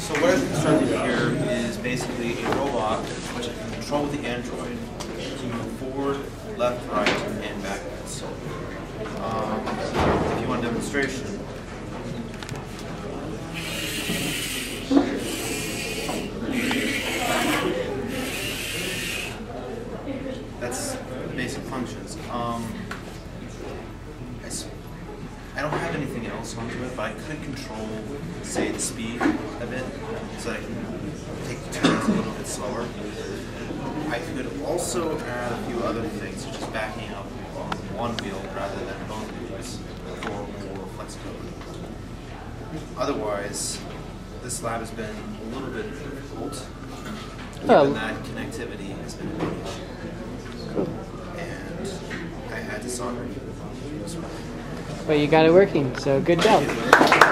So what I've constructed here is basically a robot which I can control with the Android to move forward, left, right, and backwards. So, if you want a demonstration, that's the basic functions. I don't have anything else onto it, but I could control, say, the speed a bit, so I can take the turns a little bit slower. I could also add a few other things, such as backing up on one wheel rather than both wheels for more flexibility. Otherwise, this lab has been a little bit difficult, given that connectivity has been a big issue. Cool. And I had to solder it. But you got it working, so good job.